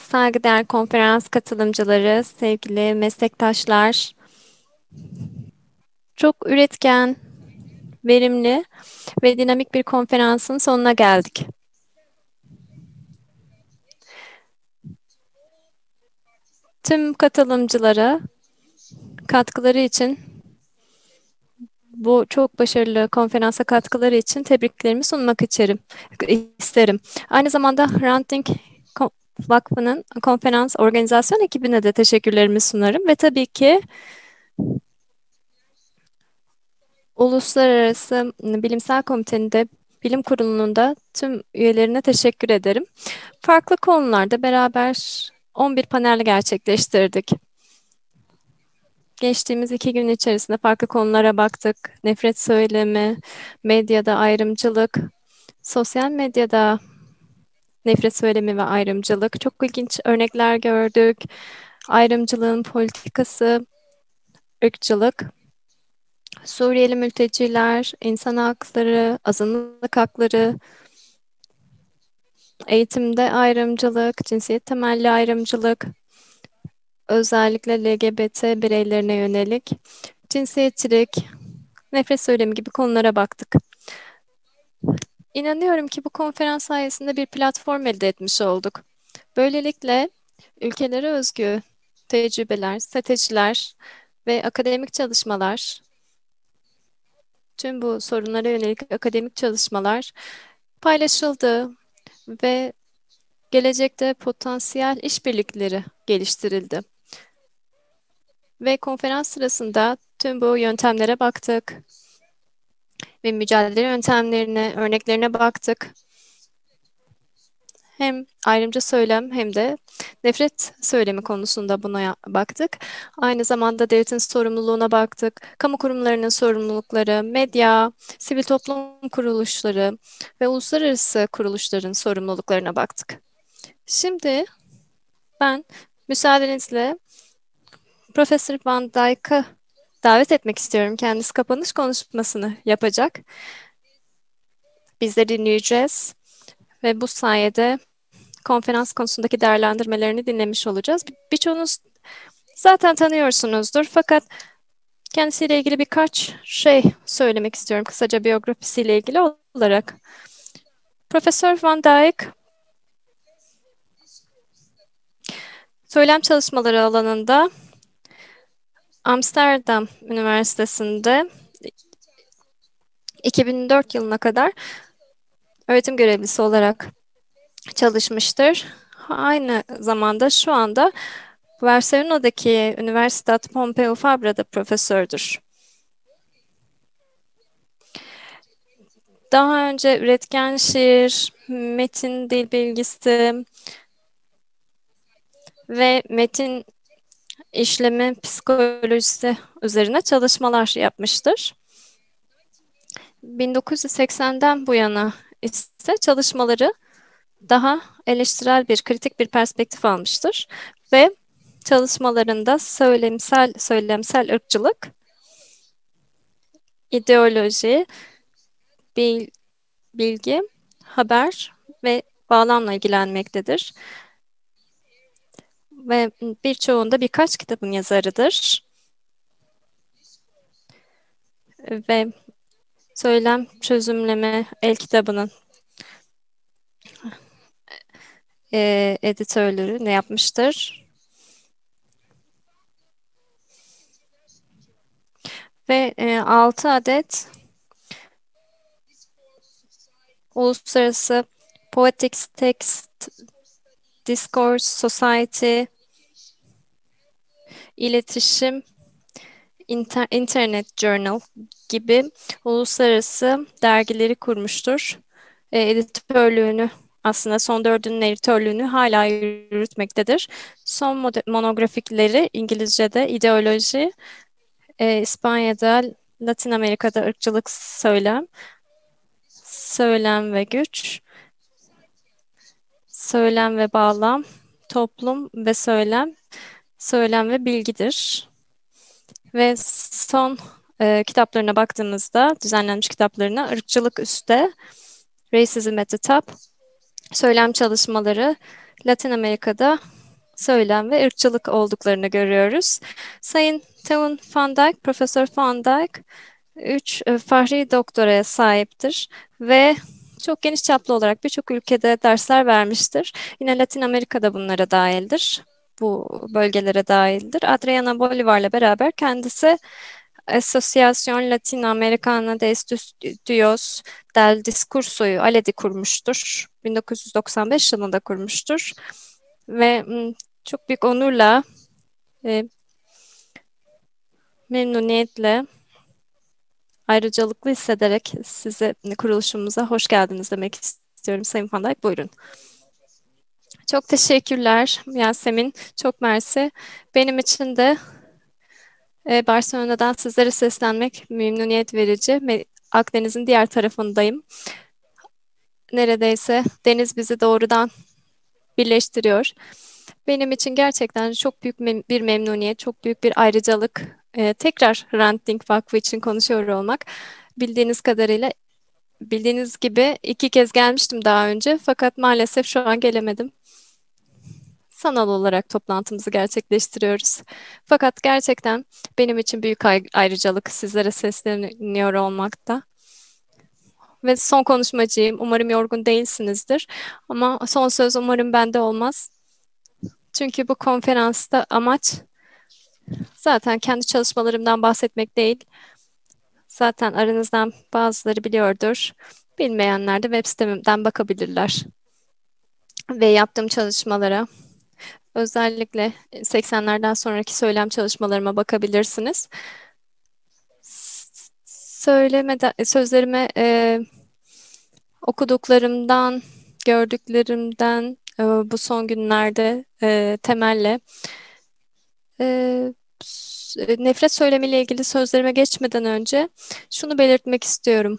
Saygıdeğer konferans katılımcıları, sevgili meslektaşlar, çok üretken, verimli ve dinamik bir konferansın sonuna geldik. Tüm katılımcılara katkıları için, bu çok başarılı konferansa katkıları için tebriklerimi sunmak isterim. Aynı zamanda Ranting Vakfı'nın konferans organizasyon ekibine de teşekkürlerimi sunarım ve tabii ki Uluslararası Bilimsel Komitenin de Bilim Kurulu'nun da tüm üyelerine teşekkür ederim. Farklı konularda beraber 11 panel gerçekleştirdik. Geçtiğimiz 2 gün içerisinde farklı konulara baktık. Nefret söylemi, medyada ayrımcılık, sosyal medyada nefret söylemi ve ayrımcılık. Çok ilginç örnekler gördük. Ayrımcılığın politikası, ırkçılık, Suriyeli mülteciler, insan hakları, azınlık hakları, eğitimde ayrımcılık, cinsiyet temelli ayrımcılık, özellikle LGBT bireylerine yönelik cinsiyetçilik, nefret söylemi gibi konulara baktık. İnanıyorum ki bu konferans sayesinde bir platform elde etmiş olduk. Böylelikle ülkelere özgü tecrübeler, stratejiler ve akademik çalışmalar, tüm bu sorunlara yönelik akademik çalışmalar paylaşıldı ve gelecekte potansiyel işbirlikleri geliştirildi. Ve konferans sırasında tüm bu yöntemlere baktık ve mücadele yöntemlerine, örneklerine baktık. Hem ayrımcı söylem hem de nefret söylemi konusunda buna baktık. Aynı zamanda devletin sorumluluğuna baktık. Kamu kurumlarının sorumlulukları, medya, sivil toplum kuruluşları ve uluslararası kuruluşların sorumluluklarına baktık. Şimdi ben müsaadenizle Profesör Van Dijk'ı davet etmek istiyorum. Kendisi kapanış konuşmasını yapacak. Biz de dinleyeceğiz ve bu sayede konferans konusundaki değerlendirmelerini dinlemiş olacağız. Birçoğunuz zaten tanıyorsunuzdur fakat kendisiyle ilgili birkaç şey söylemek istiyorum kısaca biyografisiyle ilgili olarak. Profesör Van Dijk, söylem çalışmaları alanında Amsterdam Üniversitesi'nde 2004 yılına kadar öğretim görevlisi olarak çalışmıştır. Aynı zamanda şu anda Barcelona'daki Universidad Pompeu Fabra'da profesördür. Daha önce üretken şiir, metin dil bilgisi ve metin işleme psikolojisi üzerine çalışmalar yapmıştır. 1980'den bu yana ise çalışmaları daha eleştirel bir, kritik bir perspektif almıştır ve çalışmalarında söylemsel ırkçılık, ideoloji, bilgi, haber ve bağlamla ilgilenmektedir. Ve birçoğunda birkaç kitabın yazarıdır. Ve Söylem Çözümleme El kitabının editörlüğü ne yapmıştır. Ve 6 adet Uluslararası Poetics Text Discourse Society İletişim Internet Journal gibi uluslararası dergileri kurmuştur. Editörlüğünü aslında son 4'ünün editörlüğünü hala yürütmektedir. Son monografikleri İngilizce'de ideoloji, İspanya'da, Latin Amerika'da ırkçılık söylem ve güç, söylem ve bağlam, toplum ve söylem ve bilgidir. Ve son kitaplarına baktığımızda, düzenlenmiş kitaplarına ırkçılık üstte, Racism at the Top, söylem çalışmaları Latin Amerika'da söylem ve ırkçılık olduklarını görüyoruz. Sayın Teun Van Dijk, Profesör Van Dijk, 3 Fahri doktoraya sahiptir ve çok geniş çaplı olarak birçok ülkede dersler vermiştir. Yine Latin Amerika'da bunlara dahildir. Bu bölgelere dahildir. Adriana Bolivar'la beraber kendisi Asociación Latinoamericana de Estudios del Discurso'yu ALED'i kurmuştur. 1995 yılında kurmuştur. Ve çok büyük onurla, e, memnuniyetle, ayrıcalıklı hissederek size kuruluşumuza hoş geldiniz demek istiyorum. Sayın Van Dijk, buyurun. Çok teşekkürler Yasemin. Çok mersi. Benim için de Barcelona'dan sizlere seslenmek memnuniyet verici. Akdeniz'in diğer tarafındayım. Neredeyse deniz bizi doğrudan birleştiriyor. Benim için gerçekten çok büyük bir memnuniyet, çok büyük bir ayrıcalık. Tekrar Hrant Dink Vakfı için konuşuyor olmak. Bildiğiniz kadarıyla, bildiğiniz gibi 2 kez gelmiştim daha önce, fakat maalesef şu an gelemedim. Sanal olarak toplantımızı gerçekleştiriyoruz. Fakat gerçekten benim için büyük ayrıcalık sizlere sesleniyor olmakta. Ve son konuşmacıyım. Umarım yorgun değilsinizdir. Ama son söz umarım bende olmaz. Çünkü bu konferansta amaç zaten kendi çalışmalarımdan bahsetmek değil. Zaten aranızdan bazıları biliyordur. Bilmeyenler de web sitemden bakabilirler. Ve yaptığım çalışmalara, özellikle 80'lerden sonraki söylem çalışmalarıma bakabilirsiniz. Sözlerime okuduklarımdan, gördüklerimden bu son günlerde temelle nefret söylemiyle ilgili sözlerime geçmeden önce şunu belirtmek istiyorum.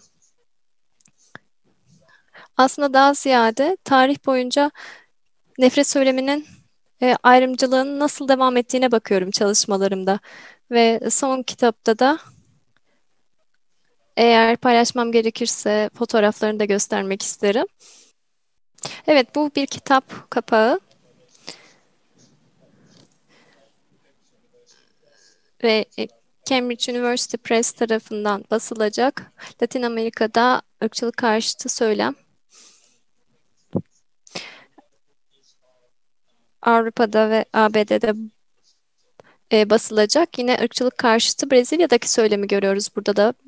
Aslında daha ziyade tarih boyunca nefret söyleminin ayrımcılığın nasıl devam ettiğine bakıyorum çalışmalarımda. Ve son kitapta da, eğer paylaşmam gerekirse, fotoğraflarını da göstermek isterim. Evet, bu bir kitap kapağı ve Cambridge University Press tarafından basılacak. Latin Amerika'da ırkçılık karşıtı söylem. Avrupa'da ve ABD'de basılacak. Yine ırkçılık karşıtı Brezilya'daki söylemi görüyoruz burada da.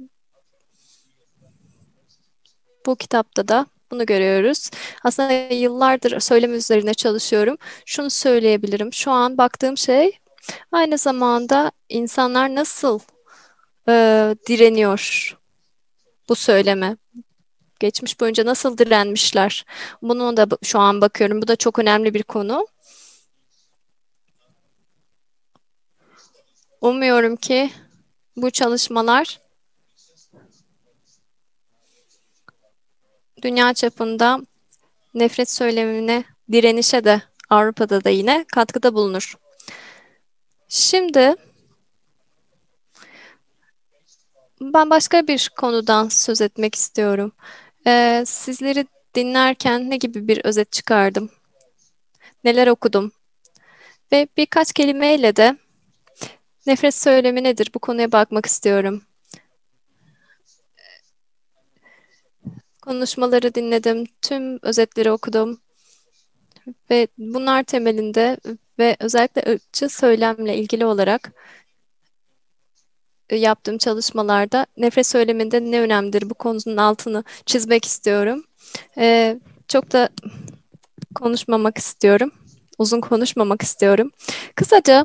Bu kitapta da bunu görüyoruz. Aslında yıllardır söylem üzerine çalışıyorum. Şunu söyleyebilirim. Şu an baktığım şey aynı zamanda insanlar nasıl direniyor bu söyleme. Geçmiş boyunca nasıl direnmişler. Bunu da şu an bakıyorum. Bu da çok önemli bir konu. Umuyorum ki bu çalışmalar dünya çapında nefret söylemine, direnişe de Avrupa'da da yine katkıda bulunur. Şimdi ben başka bir konudan söz etmek istiyorum. Sizleri dinlerken ne gibi bir özet çıkardım? Neler okudum? Ve birkaç kelimeyle de nefret söylemi nedir? Bu konuya bakmak istiyorum. Konuşmaları dinledim, tüm özetleri okudum ve bunlar temelinde ve özellikle ırkçı söylemle ilgili olarak yaptığım çalışmalarda nefret söyleminde ne önemlidir, bu konunun altını çizmek istiyorum. Çok da konuşmamak istiyorum. Uzun konuşmamak istiyorum. Kısaca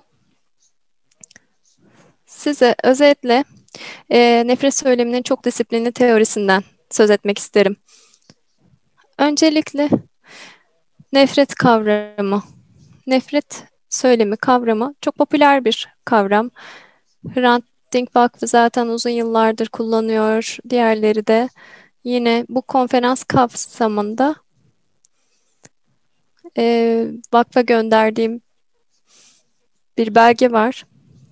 size özetle nefret söyleminin çok disiplinli teorisinden söz etmek isterim. Öncelikle nefret kavramı, nefret söylemi kavramı çok popüler bir kavram. Hrant Dink Vakfı zaten uzun yıllardır kullanıyor. Diğerleri de yine bu konferans kapsamında vakfa gönderdiğim bir belge var.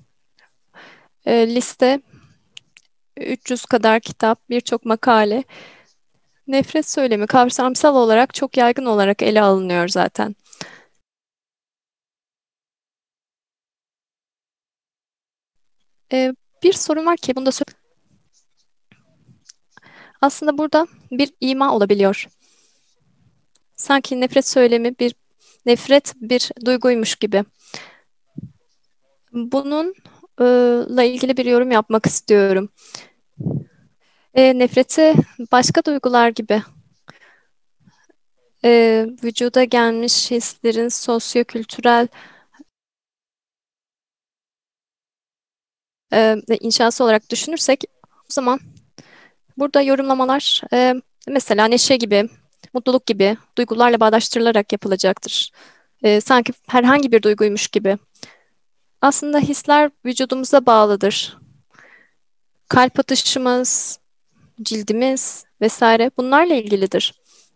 Liste 300 kadar kitap, birçok makale. Nefret söylemi kavramsal olarak çok yaygın olarak ele alınıyor zaten. E, Bir sorun var ki bunu da aslında burada bir ima olabiliyor. Sanki nefret bir duyguymuş gibi. Bununla ilgili bir yorum yapmak istiyorum. Nefreti başka duygular gibi vücuda gelmiş hislerin sosyokültürel inşası olarak düşünürsek o zaman burada yorumlamalar mesela neşe gibi, mutluluk gibi duygularla bağdaştırılarak yapılacaktır. Sanki herhangi bir duyguymuş gibi. Aslında hisler vücudumuza bağlıdır. Kalp atışımız, cildimiz vesaire bunlarla ilgilidir.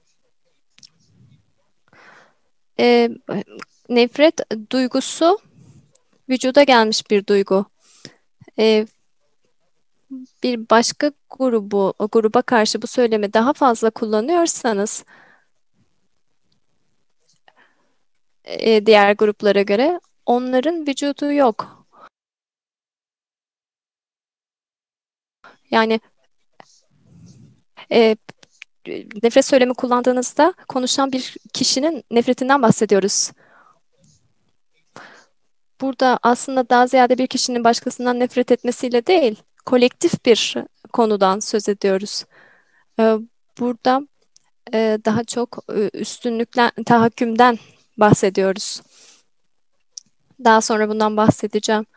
E, Nefret duygusu vücuda gelmiş bir duygu. E, Bir başka gruba karşı bu söylemi daha fazla kullanıyorsanız diğer gruplara göre onların vücudu yok. Yani e, nefret söylemi kullandığınızda konuşan bir kişinin nefretinden bahsediyoruz. Burada aslında daha ziyade bir kişinin başkasından nefret etmesiyle değil, kolektif bir konudan söz ediyoruz. E, Burada daha çok üstünlükten, tahakkümden bahsediyoruz. Daha sonra bundan bahsedeceğim.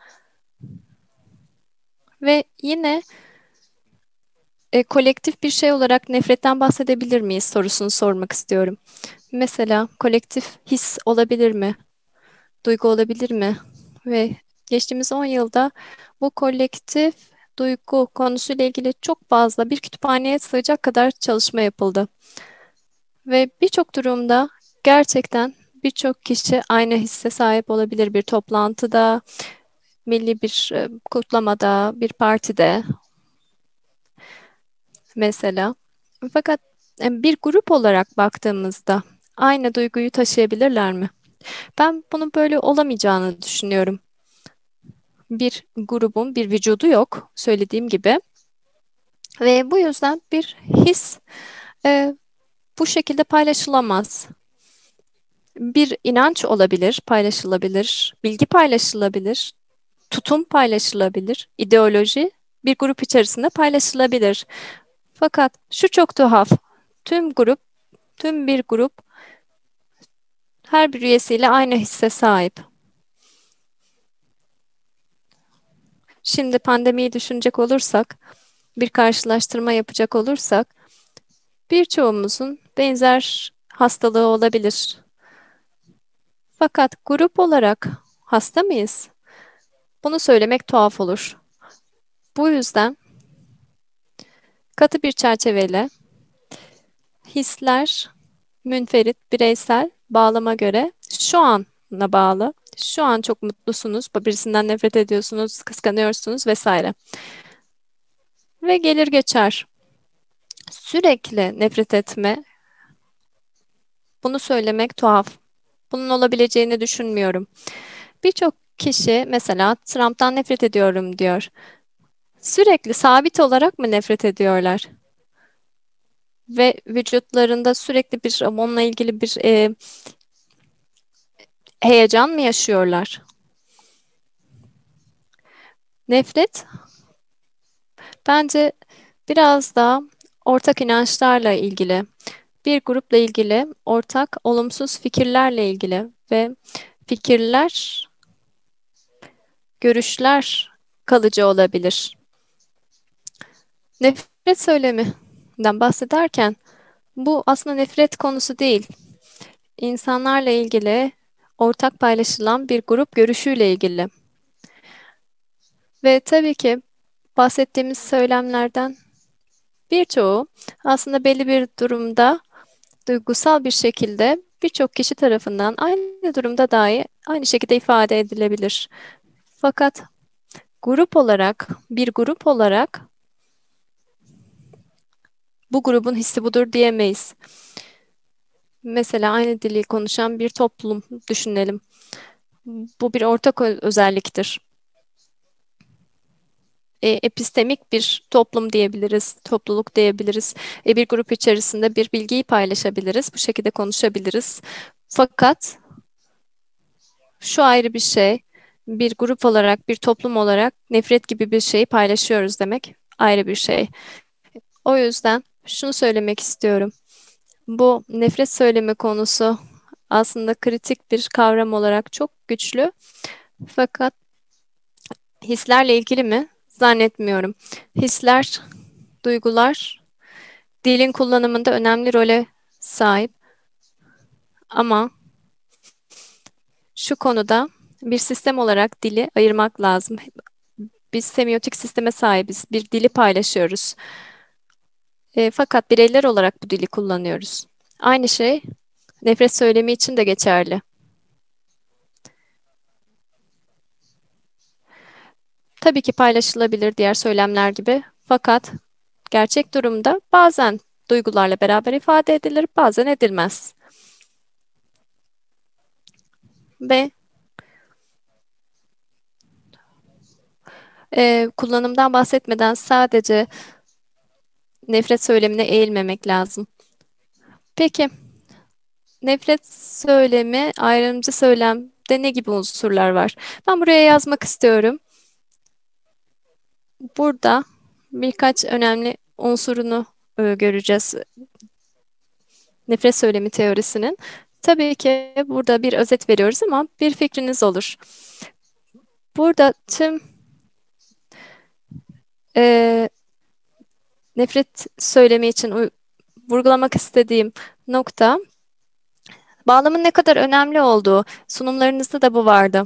Ve yine kolektif bir şey olarak nefretten bahsedebilir miyiz sorusunu sormak istiyorum. Mesela kolektif his olabilir mi? Duygu olabilir mi? Ve geçtiğimiz 10 yılda bu kolektif duygu konusuyla ilgili çok fazla bir kütüphaneye sığacak kadar çalışma yapıldı. Ve birçok durumda gerçekten birçok kişi aynı hisse sahip olabilir bir toplantıda, milli bir kutlamada, bir partide mesela. Fakat bir grup olarak baktığımızda aynı duyguyu taşıyabilirler mi? Ben bunun böyle olamayacağını düşünüyorum. Bir grubun bir vücudu yok, söylediğim gibi. Ve bu yüzden bir his e, bu şekilde paylaşılamaz. Bir inanç olabilir, paylaşılabilir, bilgi paylaşılabilir, tutum paylaşılabilir, ideoloji bir grup içerisinde paylaşılabilir. Fakat şu çok tuhaf. Tüm grup, tüm bir grup her bir üyesiyle aynı hisse sahip. Şimdi pandemiyi düşünecek olursak, bir karşılaştırma yapacak olursak, birçoğumuzun benzer hastalığı olabilir. Fakat grup olarak hasta mıyız? Bunu söylemek tuhaf olur. Bu yüzden katı bir çerçeveyle hisler münferit, bireysel bağlama göre şu ana bağlı. Şu an çok mutlusunuz, birisinden nefret ediyorsunuz, kıskanıyorsunuz vesaire. Ve gelir geçer. Sürekli nefret etme, bunu söylemek tuhaf. Bunun olabileceğini düşünmüyorum. Birçok kişi mesela Trump'tan nefret ediyorum diyor. Sürekli sabit olarak mı nefret ediyorlar? Ve vücutlarında sürekli onunla ilgili bir heyecan mı yaşıyorlar? Nefret bence biraz daha ortak inançlarla ilgili, bir grupla ilgili, ortak olumsuz fikirlerle ilgili ve fikirler, görüşler kalıcı olabilir. Nefret söyleminden bahsederken bu aslında nefret konusu değil. İnsanlarla ilgili ortak paylaşılan bir grup görüşüyle ilgili. Ve tabii ki bahsettiğimiz söylemlerden birçoğu aslında belli bir durumda duygusal bir şekilde birçok kişi tarafından aynı durumda dahi aynı şekilde ifade edilebilir. Fakat bir grup olarak bu grubun hissi budur diyemeyiz. Mesela aynı dili konuşan bir toplum düşünelim. Bu bir ortak özelliktir. epistemik bir toplum diyebiliriz, topluluk diyebiliriz. Bir grup içerisinde bir bilgiyi paylaşabiliriz, bu şekilde konuşabiliriz. Fakat şu ayrı bir şey, bir grup olarak, bir toplum olarak nefret gibi bir şeyi paylaşıyoruz demek ayrı bir şey. O yüzden şunu söylemek istiyorum. Bu nefret söylemi konusu aslında kritik bir kavram olarak çok güçlü. Fakat hislerle ilgili mi? Zannetmiyorum. Hisler, duygular dilin kullanımında önemli role sahip ama şu konuda bir sistem olarak dili ayırmak lazım. Biz semiotik sisteme sahibiz. Bir dili paylaşıyoruz. Fakat bireyler olarak bu dili kullanıyoruz. Aynı şey nefret söylemi için de geçerli. Tabii ki paylaşılabilir diğer söylemler gibi. Fakat gerçek durumda bazen duygularla beraber ifade edilir, bazen edilmez. Ve kullanımdan bahsetmeden sadece nefret söylemine eğilmemek lazım. Peki, nefret söylemi, ayrımcı söylemde ne gibi unsurlar var? Ben buraya yazmak istiyorum. Burada birkaç önemli unsurunu göreceğiz nefret söylemi teorisinin. Tabii ki burada bir özet veriyoruz ama bir fikriniz olur. Burada tüm e, nefret söylemi için vurgulamak istediğim nokta bağlamın ne kadar önemli olduğu. Sunumlarınızda da bu vardı.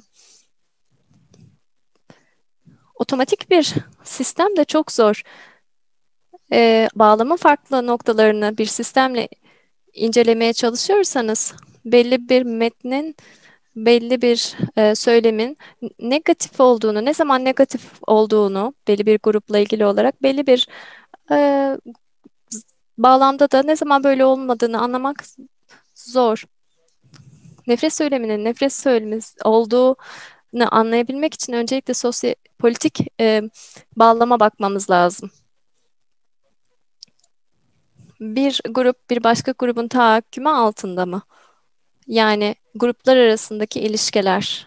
Otomatik bir sistem de çok zor. Bağlamın farklı noktalarını bir sistemle incelemeye çalışıyorsanız belli bir metnin, belli bir söylemin negatif olduğunu, ne zaman negatif olduğunu belli bir grupla ilgili olarak belli bir e, bağlamda da ne zaman böyle olmadığını anlamak zor. Nefret söyleminin nefret söylemimiz olduğunu anlayabilmek için öncelikle sosyopolitik bağlama bakmamız lazım. Bir grup bir başka grubun tahakkümü altında mı? Yani gruplar arasındaki ilişkiler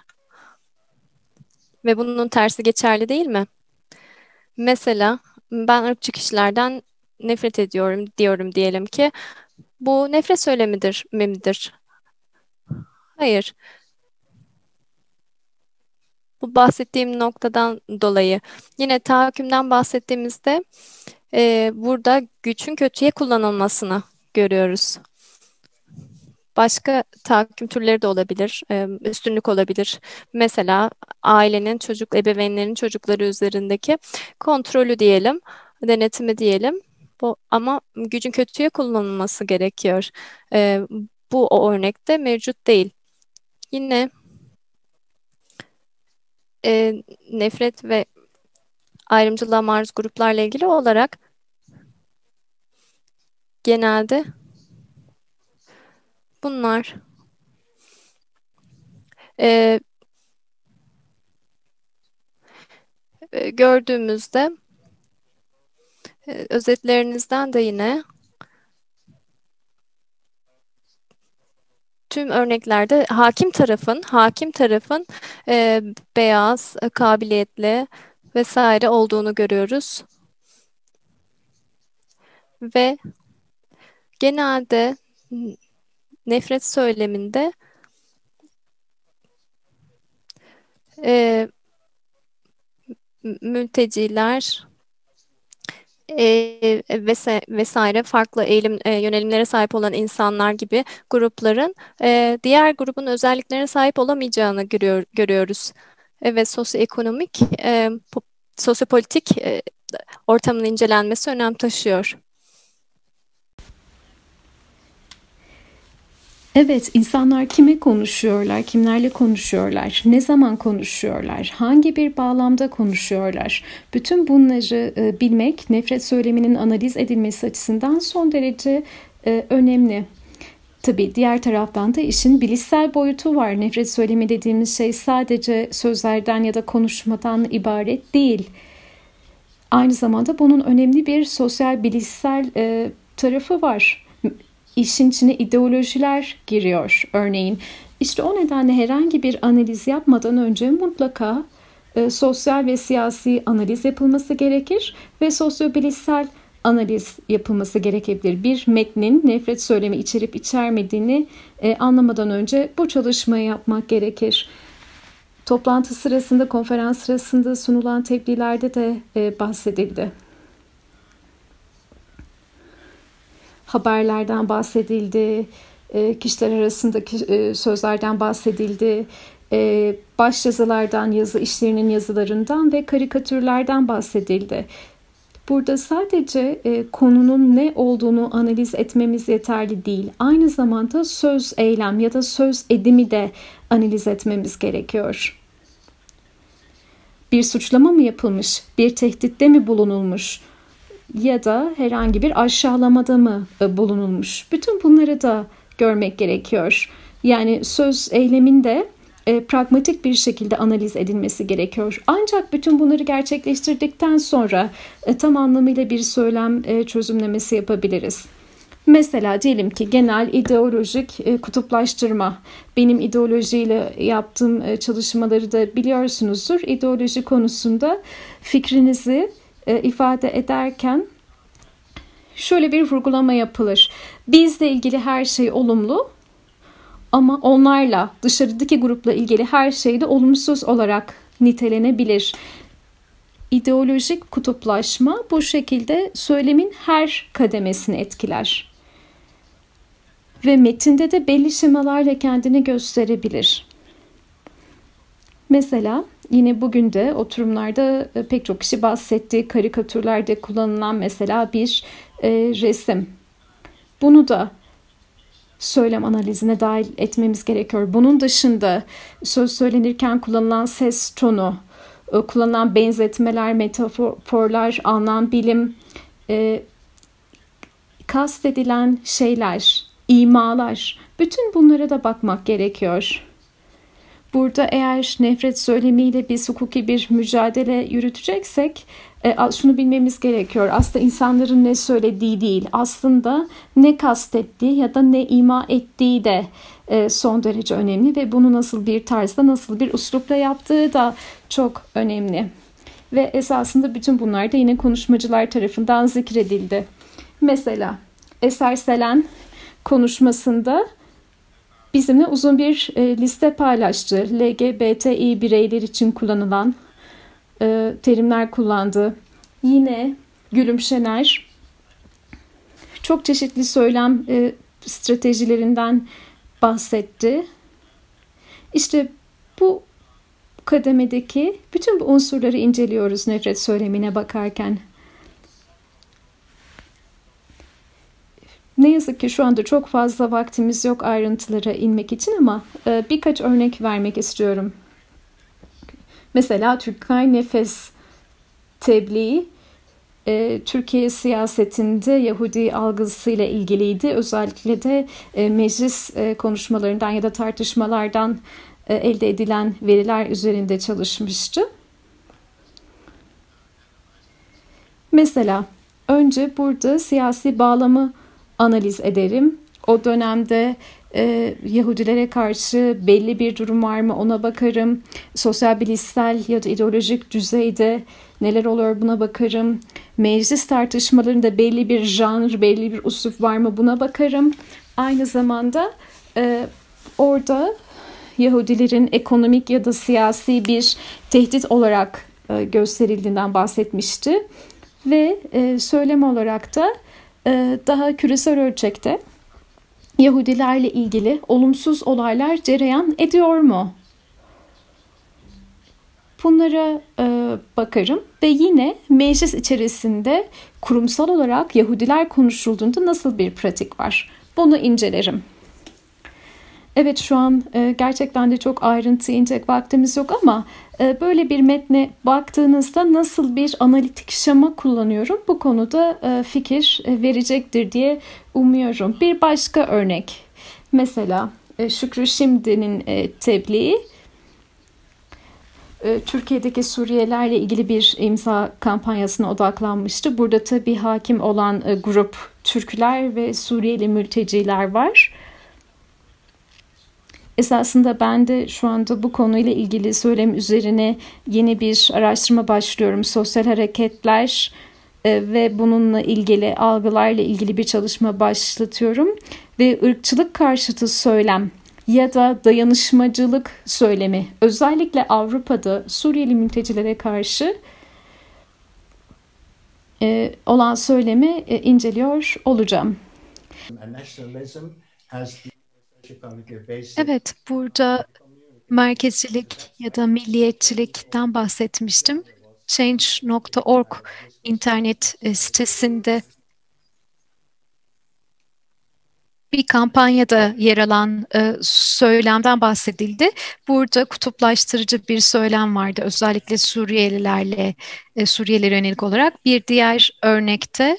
ve bunun tersi geçerli değil mi? Mesela ben ırkçı kişilerden nefret ediyorum diyorum diyelim ki bu nefret söylemidir midir? Hayır. Bu bahsettiğim noktadan dolayı yine tahakkümden bahsettiğimizde burada gücün kötüye kullanılmasını görüyoruz. Başka tahakküm türleri de olabilir, üstünlük olabilir. Mesela ebeveynlerin çocukları üzerindeki kontrolü diyelim, denetimi diyelim. Ama gücün kötüye kullanılması gerekiyor. E, Bu o örnekte mevcut değil. Yine nefret ve ayrımcılığa maruz gruplarla ilgili olarak genelde bunlar e, gördüğümüzde özetlerinizden de yine tüm örneklerde hakim tarafın beyaz, kabiliyetli vesaire olduğunu görüyoruz ve genelde nefret söyleminde e, mülteciler vesaire farklı yönelimlere sahip olan insanlar gibi grupların diğer grubun özelliklerine sahip olamayacağını görüyoruz. Evet, sosyoekonomik, sosyopolitik ortamın incelenmesi önem taşıyor. Evet, insanlar kime konuşuyorlar, kimlerle konuşuyorlar, ne zaman konuşuyorlar, hangi bir bağlamda konuşuyorlar? Bütün bunları bilmek, nefret söyleminin analiz edilmesi açısından son derece önemli. Tabii diğer taraftan da işin bilişsel boyutu var. Nefret söylemi dediğimiz şey sadece sözlerden ya da konuşmadan ibaret değil. Aynı zamanda bunun önemli bir sosyal bilişsel tarafı var. İşin içine ideolojiler giriyor örneğin. İşte o nedenle herhangi bir analiz yapmadan önce mutlaka sosyal ve siyasi analiz yapılması gerekir ve sosyobilişsel analiz yapılması gerekebilir. Bir metnin nefret söylemi içerip içermediğini anlamadan önce bu çalışmayı yapmak gerekir. Toplantı sırasında, konferans sırasında sunulan tebliğlerde de bahsedildi. Haberlerden bahsedildi, kişiler arasındaki sözlerden bahsedildi, başyazılardan, yazı işlerinin yazılarından ve karikatürlerden bahsedildi. Burada sadece konunun ne olduğunu analiz etmemiz yeterli değil. Aynı zamanda söz, eylem ya da söz edimi de analiz etmemiz gerekiyor. Bir suçlama mı yapılmış, bir tehditte mi bulunulmuş ya da herhangi bir aşağılamada mı bulunulmuş? Bütün bunları da görmek gerekiyor. Yani söz, eylemin de pragmatik bir şekilde analiz edilmesi gerekiyor. Ancak bütün bunları gerçekleştirdikten sonra tam anlamıyla bir söylem çözümlemesi yapabiliriz. Mesela diyelim ki genel ideolojik kutuplaştırma. Benim ideolojiyle yaptığım çalışmaları da biliyorsunuzdur. İdeoloji konusunda fikrinizi ifade ederken şöyle bir vurgulama yapılır. Bizle ilgili her şey olumlu ama onlarla, dışarıdaki grupla ilgili her şey de olumsuz olarak nitelenebilir. İdeolojik kutuplaşma bu şekilde söylemin her kademesini etkiler. Ve metinde de belli şemalarla kendini gösterebilir. Mesela yine bugün de oturumlarda pek çok kişi bahsettiği karikatürlerde kullanılan mesela bir resim. Bunu da söylem analizine dahil etmemiz gerekiyor. Bunun dışında söz söylenirken kullanılan ses tonu, kullanılan benzetmeler, metaforlar, anlam, bilim, kastedilen şeyler, imalar, bütün bunlara da bakmak gerekiyor. Burada eğer nefret söylemiyle biz hukuki bir mücadele yürüteceksek şunu bilmemiz gerekiyor. Aslında insanların ne söylediği değil, aslında ne kastettiği ya da ne ima ettiği de son derece önemli ve bunu nasıl bir tarzda, nasıl bir üslupla yaptığı da çok önemli. Ve esasında bütün bunlar da yine konuşmacılar tarafından zikredildi. Mesela Eser Selen konuşmasında bizimle uzun bir liste paylaştı. LGBTİ bireyler için kullanılan terimler kullandı. Yine Gülüm Şener çok çeşitli söylem stratejilerinden bahsetti. İşte bu kademedeki bütün bu unsurları inceliyoruz nefret söylemine bakarken. Ne yazık ki şu anda çok fazla vaktimiz yok ayrıntılara inmek için ama birkaç örnek vermek istiyorum. Mesela Türkay Nefes tebliği Türkiye siyasetinde Yahudi algısıyla ilgiliydi. Özellikle de meclis konuşmalarından ya da tartışmalardan elde edilen veriler üzerinde çalışmıştı. Mesela önce burada siyasi bağlamı analiz ederim. O dönemde Yahudilere karşı belli bir durum var mı ona bakarım. Sosyal bilişsel ya da ideolojik düzeyde neler oluyor buna bakarım. Meclis tartışmalarında belli bir janr, belli bir üslup var mı buna bakarım. Aynı zamanda orada Yahudilerin ekonomik ya da siyasi bir tehdit olarak gösterildiğinden bahsetmişti. Ve söylem olarak da daha küresel ölçekte Yahudilerle ilgili olumsuz olaylar cereyan ediyor mu? Bunlara bakarım ve yine meclis içerisinde kurumsal olarak Yahudiler konuşulduğunda nasıl bir pratik var? Bunu incelerim. Evet şu an gerçekten de çok ayrıntı inecek vaktimiz yok ama böyle bir metne baktığınızda nasıl bir analitik şema kullanıyorum bu konuda fikir verecektir diye umuyorum. Bir başka örnek mesela Şükrü Şimdi'nin tebliği Türkiye'deki Suriyelilerle ilgili bir imza kampanyasına odaklanmıştı. Burada tabii hakim olan grup Türkler ve Suriyeli mülteciler var. Esasında ben de şu anda bu konuyla ilgili söylem üzerine yeni bir araştırma başlıyorum. Sosyal hareketler ve bununla ilgili algılarla ilgili bir çalışma başlatıyorum. Ve ırkçılık karşıtı söylem ya da dayanışmacılık söylemi özellikle Avrupa'da Suriyeli mültecilere karşı olan söylemi inceliyor olacağım. Evet, burada merkezcilik ya da milliyetçilikten bahsetmiştim. Change.org internet sitesinde bir kampanyada yer alan söylemden bahsedildi. Burada kutuplaştırıcı bir söylem vardı, özellikle Suriyelilere yönelik olarak. Bir diğer örnekte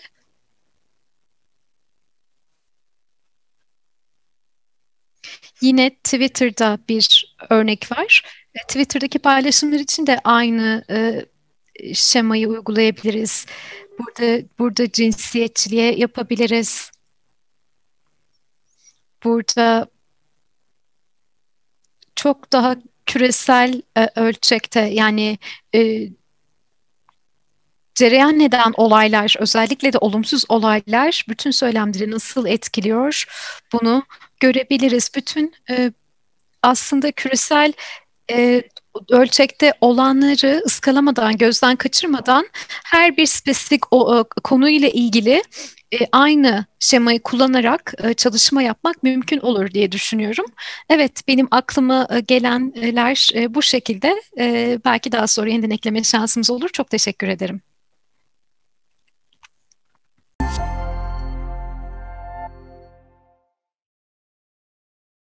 yine Twitter'da bir örnek var. Twitter'daki paylaşımlar için de aynı şemayı uygulayabiliriz. Burada cinsiyetçiliğe yapabiliriz. Burada çok daha küresel ölçekte, yani cereyan eden olaylar, özellikle de olumsuz olaylar bütün söylemleri nasıl etkiliyor, bunu görebiliriz. Bütün aslında küresel e, ölçekte olanları ıskalamadan, gözden kaçırmadan her bir spesifik konuyla ilgili aynı şemayı kullanarak çalışma yapmak mümkün olur diye düşünüyorum. Evet, benim aklıma gelenler bu şekilde. Belki daha sonra yeniden ekleme şansımız olur. Çok teşekkür ederim.